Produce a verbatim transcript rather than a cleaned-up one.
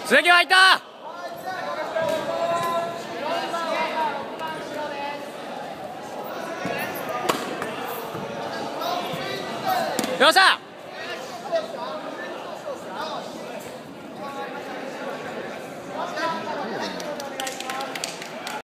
鈴木は入った。よっしゃ。